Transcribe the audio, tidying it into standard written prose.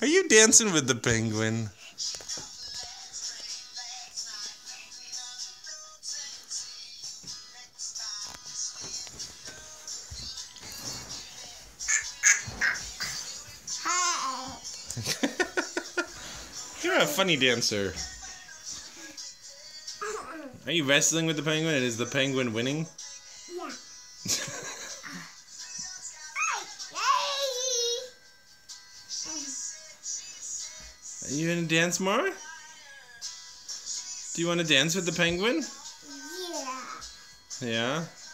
Are you dancing with the penguin? You're a funny dancer. Are you wrestling with the penguin? And is the penguin winning? Yeah. Are you gonna dance more? Do you want to dance with the penguin? Yeah. Yeah?